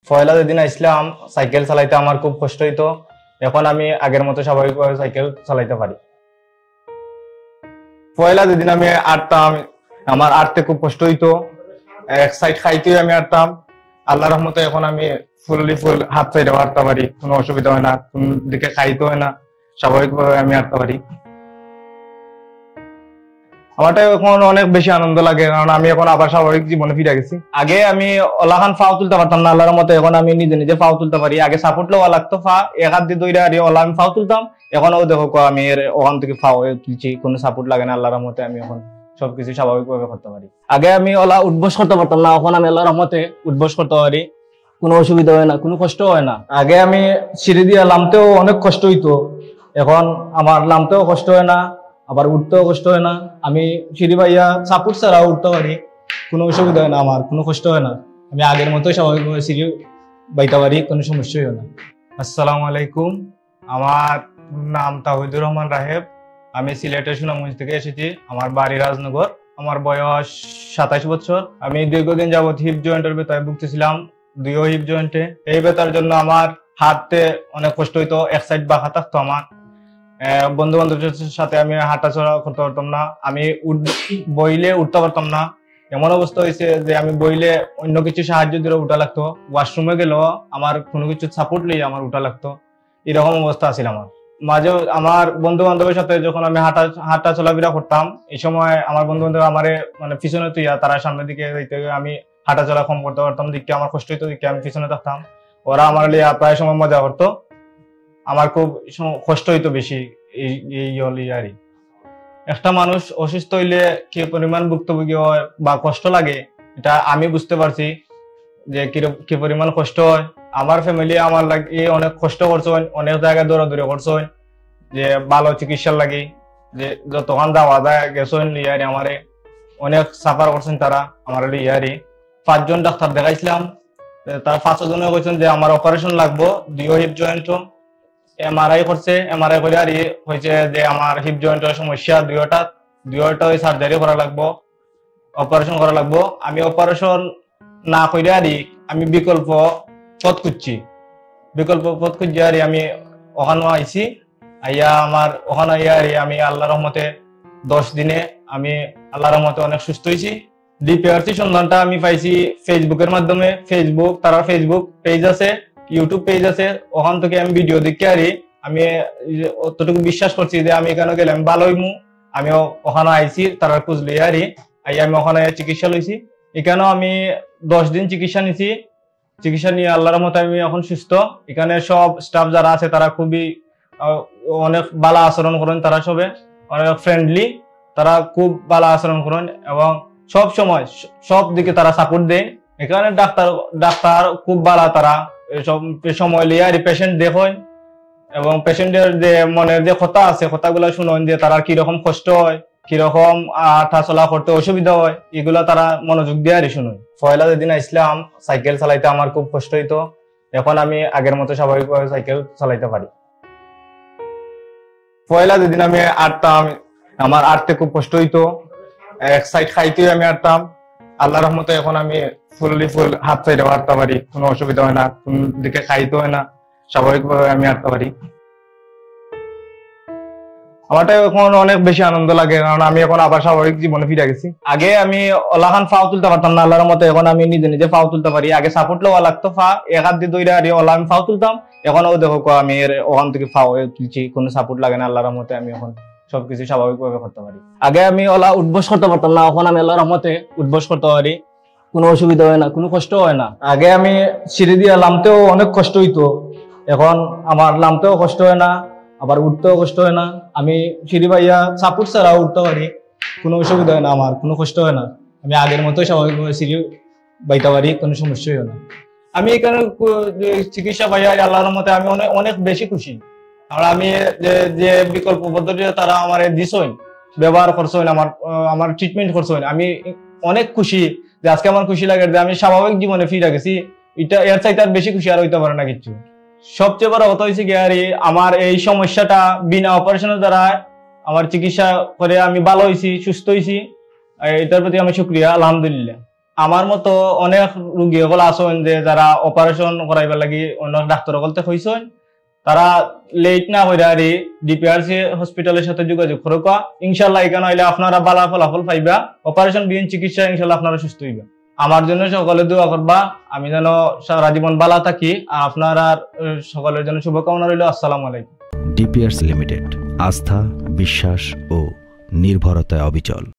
পয়লা যেদিন আসলাম সাইকেল চালাইতে আমার খুব কষ্ট হইতো। এখন আমি আগের মতো স্বাভাবিকভাবে সাইকেল চালাইতে পারি। পয়লা যেদিন আমি আটতাম আমার আটতে খুব কষ্ট হইতো, এক সাইড খাইতে আমি আটতাম। আল্লাহর রহমতে এখন আমি ফুল হাত সাইডে আটতে পারি, কোনো অসুবিধা হয় না, কোন দিকে খাইতে হয় না, স্বাভাবিকভাবে আমি আটতে পারি। আমারটা এখন অনেক বেশি আনন্দ লাগে, কারণ আমি এখন আবার স্বাভাবিক জীবনে ফিরে গেছি। আগে আমি ওলাখান ফাও তুলতে পারতাম না, আল্লাহর মতো এখন আমি নিজে নিজে ফাও তুলতে পারি। আগে সাপোর্ট লওয়া লাগতো, ফা এক হাত দিয়ে দইরা ওলা আমি ফাও তুলতাম। এখনও দেখো আমি ওখান থেকে ফাও তুলছি, কোনো সাপোর্ট লাগে না। আল্লাহর মতে আমি এখন সবকিছু স্বাভাবিকভাবে করতে পারি। আগে আমি ওলা উঠবস করতে পারতাম না, এখন আমি আল্লাহর মতে উঠবস করতে পারি, কোনো অসুবিধা হয় না, কোনো কষ্ট হয় না। আগে আমি সিঁড়ি দিয়ে নামতেও অনেক কষ্ট হইতো, এখন আমার নামতেও কষ্ট হয় না, আবার উঠতেও কষ্ট হয় না। আমি সিঁড়ি বাইয়া সাপোর্ট ছাড়াও উঠতে পারি, কোনো অসুবিধা হয় না, আমার কোনো কষ্ট হয় না। আমি আগের মতো স্বাভাবিকভাবে সিঁড়ি বাইতে পারি, কোনো সমস্যাই হয় না। আসসালামু আলাইকুম, আমার নাম তাহিদুর রহমান রাহেব। আমি সিলেটের সুনামগঞ্জ থেকে এসেছি। আমার বাড়ি রাজনগর। আমার বয়স 27 বছর। আমি দীর্ঘদিন যাবৎ হিপ জয়েন্টের ব্যথায় ভুগতেছিলাম, দুইও হিপ জয়েন্টে। এই ব্যথার জন্য আমার হাতে অনেক কষ্ট হইতো, এক সাইড বাঁকা থাকতো আমার। বন্ধু বান্ধবের সাথে আমি হাঁটাচলা করতে পারতাম না, আমি বইলে উঠতে পারতাম না। এমন অবস্থা হয়েছে যে আমি বইলে অন্য কিছু সাহায্য দিলে উঠা লাগতো, ওয়াশরুমে গেলেও আমার কোনো কিছু সাপোর্ট নিয়ে আমার উঠা লাগতো। এরকম অবস্থা আছিল আমার। মাঝে আমার বন্ধু বান্ধবের সাথে যখন আমি হাঁটা চলাফেরা করতাম, এই সময় আমার বন্ধু বান্ধব আমারে মানে পিছনে তুইয়া তারা সামনের দিকে যাইতে, আমি হাঁটা চলা কম করতে পারতাম, দিকটা আমার কষ্ট হইতো, দিকটা আমি পিছনে থাকতাম। ওরা আমার লিয়া প্রায় সময় মজা করতো, আমার খুব কষ্ট হইতো বেশি। এই একটা মানুষ অসুস্থ হইলে কি পরিমাণ ভুক্তভোগী হয় বা কষ্ট লাগে, এটা আমি বুঝতে পারছি যে কি পরিমাণ কষ্ট হয়। আমার ফ্যামিলি আমার লাগে অনেক কষ্ট করছে, অনেক জায়গায় দৌড়াদৌড়ি করছে যে ভালো চিকিৎসার লাগে, যে যতক্ষণ দেওয়া যায় গেছেন লিয়ারি আমারে অনেক সাফার করছেন তারা। আমার লিয়ারি 5 জন ডাক্তার দেখাইছিলাম, তারা 5 জনে কইছেন যে আমার অপারেশন লাগবো, দুইও হিপ জয়েন্ট। এমআরআই করছে, এমআরআই করে আর হয়েছে যে আমার হিপ জয়েন্টের সমস্যা, দুইটা সার্জারি করা লাগবো, অপারেশন করা লাগবো। আমি অপারেশন না করে আর আমি বিকল্প পথ খুঁজছি আর আমি ওখানে আইছি। আমার ওখানে আমি আল্লাহর রহমতে 10 দিনে আমি আল্লাহর রহমতে অনেক সুস্থ হয়েছি। ডিপিআরসি সন্ধানটা আমি পাইছি ফেসবুকের মাধ্যমে। তারা ফেসবুক পেজ আছে, ইউটিউব পেজ আছে, ওখান থেকে আমি ভিডিও দেখে আমি অতটুকু বিশ্বাস করছি যে আমি এখানে গেলে আমি ভালো হইমু। আমি ওখানে আইছি, তারা খোঁজ লিয়ে আমি ওখানে চিকিৎসা লইছি। এখানেও আমি 10 দিন চিকিৎসা নিছি। চিকিৎসা নিয়ে আল্লাহর মতো আমি এখন সুস্থ। এখানে সব স্টাফ যারা আছে তারা খুবই অনেক ভালো আচরণ করেন, তারা সবে অনেক ফ্রেন্ডলি, তারা খুব ভালো আচরণ করেন এবং সব সময় সব দিকে তারা সাপোর্ট দেয়। এখানে ডাক্তার খুব ভালো, তারা সব সময় লিয়ে পেশেন্ট দেখেন এবং পেশেন্টের যে মনের যে কথা আছে কথাগুলো শুনেন, যে তারা কিরকম কষ্ট হয়, কিরকম হাঁটা চলা করতে অসুবিধা হয়, এগুলা তারা মনোযোগ দিয়ে শুনুন। পয়লা যেদিন আসলাম সাইকেল চালাইতে আমার খুব কষ্ট হইতো, এখন আমি আগের মতো স্বাভাবিকভাবে সাইকেল চালাইতে পারি। পয়লা যেদিন আমি আটতাম আমার আটতে খুব কষ্ট হইতো, এক সাইড খাইতে আমি আটতাম। আল্লাহর রহমতে এখন আমি ফুল হাত সাইডে আটতে পারি, কোনো অসুবিধা হয় না, কোন দিকে খাইতে হয় না, স্বাভাবিকভাবে আমি আটতে পারি। আমারটা এখন অনেক বেশি আনন্দ লাগে, কারণ আমি এখন আবার স্বাভাবিক জীবনে ফিরে গেছি। আগে আমি ওলাখান ফাও তুলতে পারতাম না, আল্লাহর মতো এখন আমি নিজে নিজে ফাও তুলতে পারি। আগে সাপোর্ট লওয়া লাগতো, ফা এক হাত দিয়ে দইরা ওলা আমি ফাও তুলতাম। এখনও দেখো আমি ওখান থেকে ফাও তুলছি, কোনো সাপোর্ট লাগে না। আল্লাহর মতে আমি এখন সবকিছু স্বাভাবিকভাবে করতে পারি। আগে আমি ওলা উঠবস করতে পারতাম না, এখন আমি আল্লাহর মতে উঠবস করতে পারি, কোনো অসুবিধা হয় না, কোনো কষ্ট হয় না। আগে আমি সিঁড়ি দিয়ে নামতেও অনেক কষ্ট হইতো, এখন আমার নামতেও কষ্ট হয় না, আবার উঠতেও কষ্ট হয় না। আমি সিঁড়ি বাইয়া সাপোর্ট ছাড়াও উঠতে পারি, কোনো অসুবিধা হয় না, আমার কোনো কষ্ট হয় না। আমি আগের মতোই স্বাভাবিকভাবে সিঁড়ি বাইতে পারি, কোনো সমস্যাই হয় না। আমি এখানে চিকিৎসা পাই আল্লাহর মতে আমি অনেক বেশি খুশি। আর আমি যে বিকল্প পদ্ধতি তারা আমার দিছেন, ব্যবহার করছেন, আমার ট্রিটমেন্ট করছেন, আমি অনেক খুশি। যে আজকে আমার খুশি লাগে যে আমি স্বাভাবিক জীবনে ফিরে গেছি, এটা এর চাইতে আর বেশি খুশি আর হইতে পারে না কিছু। সবচেয়ে বড় কথা হয়েছে কি আমার এই সমস্যাটা বিনা অপারেশনের দ্বারা আমার চিকিৎসা করে আমি ভালো হয়েছি, সুস্থ হয়েছি। এটার প্রতি আমি শুকরিয়া, আলহামদুলিল্লাহ। আমার মতো অনেক রোগী সকল আছেন যে যারা অপারেশন করাইবার লাগি অনেক ডাক্তার সকলতে হইছেন, তারা লেট না হইরা আর ডিপিআরসি হসপিটালের সাথে যোগাযোগ করবা। ইনশাল্লাহ এখানে হইলে আপনারা ভালো ফলাফল পাইবা, অপারেশন বিহীন চিকিৎসা ইনশাল্লাহ আপনারা সুস্থ হইবা। আমার জন্য সকলে দোয়া করবা, আমি যেন সারা জীবন ভালো থাকি। আর আপনারা সকলের জন্য শুভকামনা রইল। আসসালামু আলাইকুম। ডিপিআরসি লিমিটেড, আস্থা, বিশ্বাস ও নির্ভরতায় অবিচল।